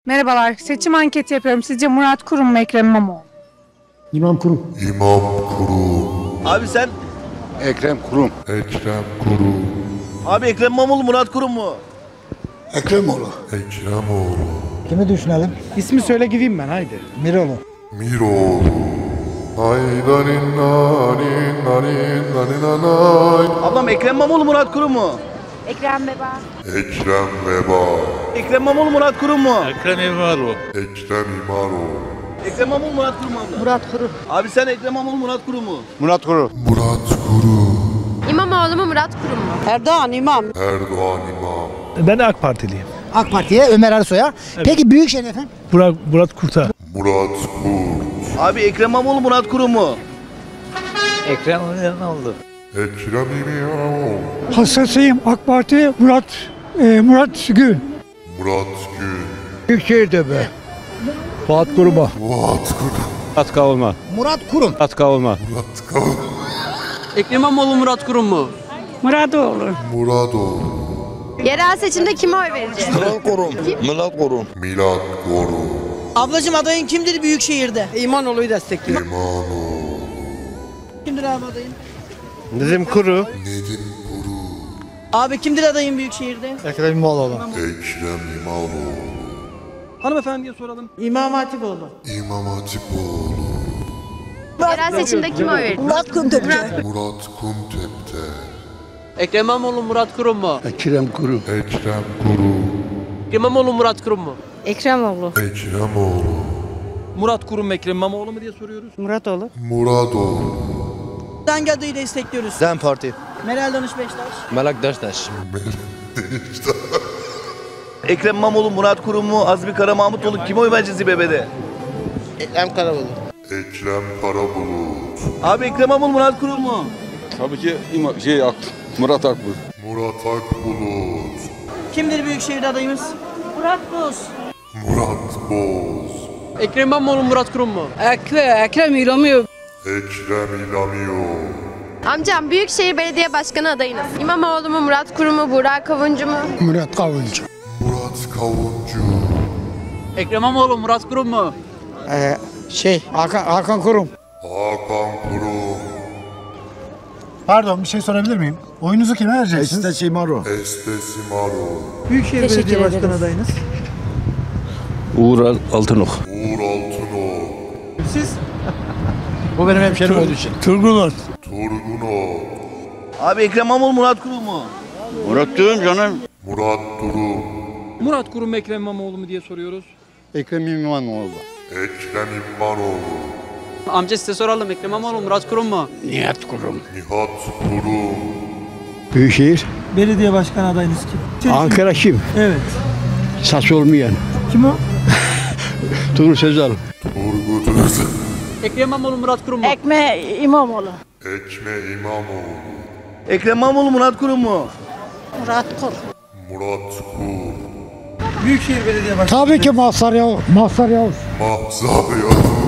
Merhabalar, seçim anketi yapıyorum. Sizce Murat Kurum mu, Ekrem İmamoğlu? İmam Kurum. İmam Kurum. Abi sen? Ekrem Kurum. Ekrem Kurum. Abi Ekrem İmamoğlu, Murat Kurum mu? Ekremoğlu. Ekremoğlu. Kimi düşünelim? İsmi söyle gideyim ben haydi. Miroğlu. Miroğlu. Ay darin narin narin narin nanay. Ablam Ekrem İmamoğlu, Murat Kurum mu? Ekrem Beba. Ekrem Veba. Ekrem İmamoğlu, Murat Kurum mu? Ekrem İmamoğlu. Ekrem İmamoğlu, Murat Kurum mu abla? Murat Kurum. Abi sen Ekrem İmamoğlu, Murat Kurum mu? Murat Kurum. Murat Kurum. İmamoğlu mu Murat Kurum mu? Erdoğan İmam. Erdoğan İmam. Ben AK Partiliyim. AK Parti'ye Ömer Ersoy'a. Peki Büyükşehir efendim? Murat Kurt'a. Murat Kurt. Abi Ekrem İmamoğlu, Murat Kurum mu? Ekrem İmamoğlu. Hassasıyım AK Parti Murat Gül. Murat Gül. Büyükşehir'de be. Fuat Kurum'a. Murat Kurum. Murat Kurum. Murat Kavun. Ekrem İmamoğlu Murat Kurum mu? Muradoğlu. Muradoğlu. Yerel seçimde kime oy vereceğiz? Milad Gorum. Ablacığım adayın kimdir Büyükşehir'de? İmamoğlu'yu destekliyor. İmanoğlu. Kimdir abi adayın? Nedim Kuru. Nedim Kuru. Abi kimdir adayın Büyükşehir'de? Ekrem İmamoğlu. Ekrem İmamoğlu. Hanımefendiye soralım. İmam Hatipoğlu. İmam Hatipoğlu. Yerel seçimde kime oy vereceğiz? Murat Kurum. Murat Kuntep'te. Ekrem İmamoğlu Murat Kurum mu? Ekrem Kurum. Ekrem Kuru. Ekrem İmamoğlu Murat Kurum mu? Ekremoğlu. Ekremoğlu. Murat Kurum, Ekrem İmamoğlu mu diye soruyoruz. Muradoğlu. Muradoğlu. Hangi adayı destekliyoruz? DEM Parti. Meral Danış Beştaş. Melek Deştaş. Ekrem İmamoğlu, Murat Kurum mu? Azmi Kara Mahmutoğlu, kime oy vereceğiz İBB'de? Ekrem Karabulut. Ekrem Karabulut. Abi Ekrem İmamoğlu, Murat Kurum mu? Tabii ki Murat Akbulut. Murat Akbulut. Kimdir Büyükşehir'de adayımız? Murat Boz. Murat Boz. Ekrem İmamoğlu Murat Kurum mu? Ekrem İmamoğlu. Ekrem İlamio. Amcam Büyükşehir Belediye Başkanı adayınız. İmamoğlu mu Murat Kurum mu Burak Kavuncu mu? Murat Kavuncu. Murat Kavuncu. Ekrem İmamoğlu Murat Kurum mu? Hakan Kurum. Hakan Kurum. Pardon bir şey sorabilir miyim? Oyunuzu kime vereceksiniz? Estemaro. Estesimaro. Büyükşehir Belediye Başkanı adayınız. Uğur Altınok. Uğur Altınok. Siz? Bu benim hemşerim olduğu için. Turgunot. Turgunov. Abi Ekrem İmamoğlu, Murat Kurum mu? Murat diyorum canım. Murat Durum. Murat Kurum Ekrem İmamoğlu mu diye soruyoruz. Ekrem İmamoğlu. Ekrem İmanoğlu. Amca size soralım. Ekrem İmamoğlu Murat Kurum mu? Nihat Kurum. Nihat Kurum. Büyükşehir. Belediye Başkanı adayınız kim? Ankara kim? Evet. Saç olmayan. Kim o? Turgut Özal. Turgut Özal. Ekrem İmamoğlu Murat Kurum mu? Ekme İmamoğlu. Ekme İmamoğlu. Ekrem İmamoğlu, Murat Kurum mu? Murat Kurum. Murat Kur. Büyükşehir Belediye Başkanı. Tabii ki Mazhar Yavuz. Mahzar Yavuz.